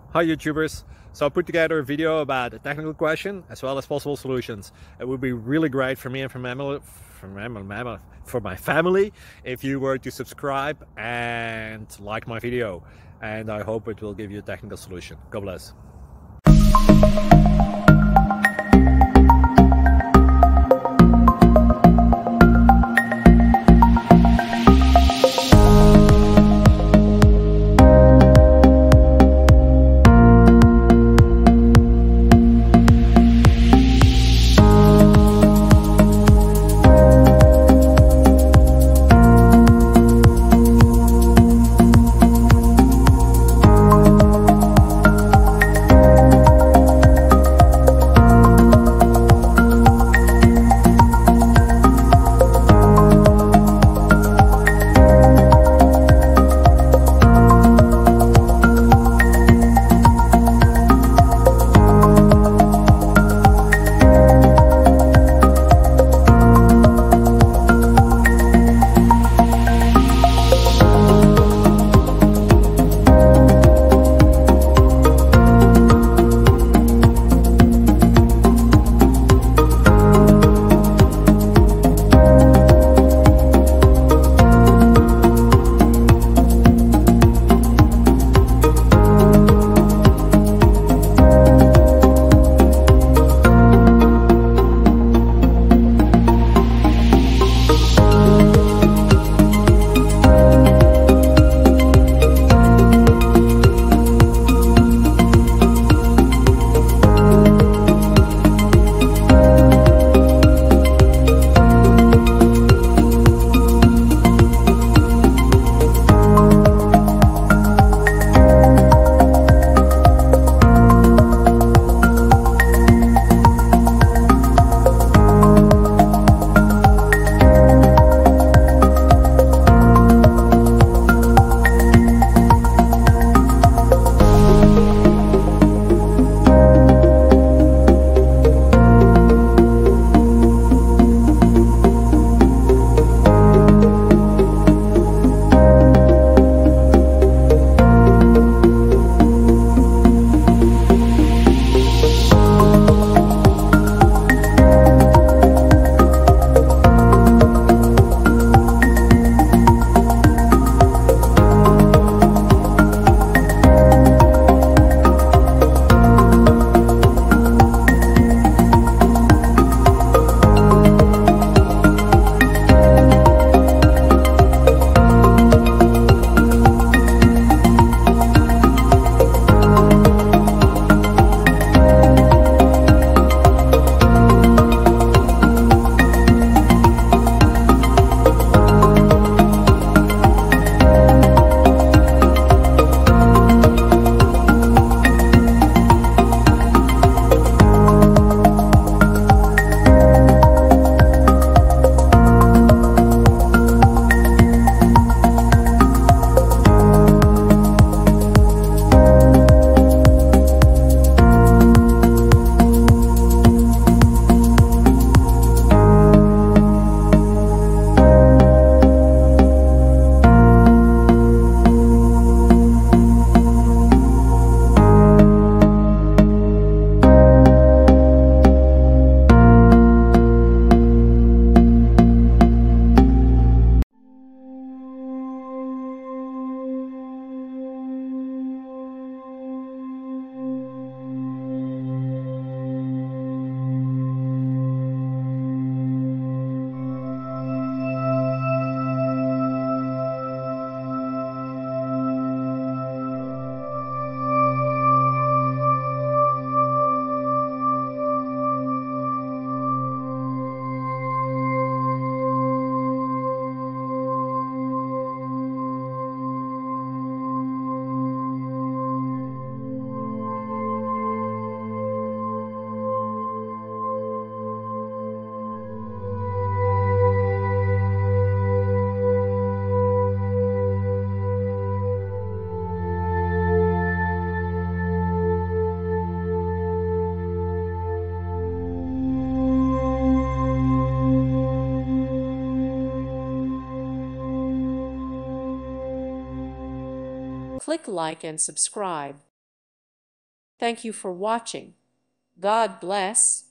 Hi YouTubers! So I put together a video about a technical question as well as possible solutions. It would be really great for me and for my family if you were to subscribe and like my video, and I hope it will give you a technical solution. God bless. Click like and subscribe. Thank you for watching. God bless.